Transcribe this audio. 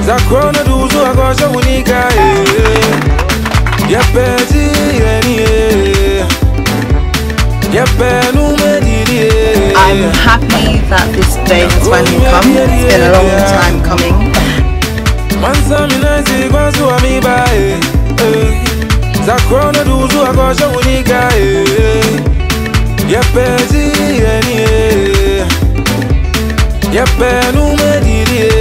Zakrona duzu akosha unika Yapeti I'm happy that this day has finally come. It's been a long time coming. Zakrona duzu akosha unika Yapeti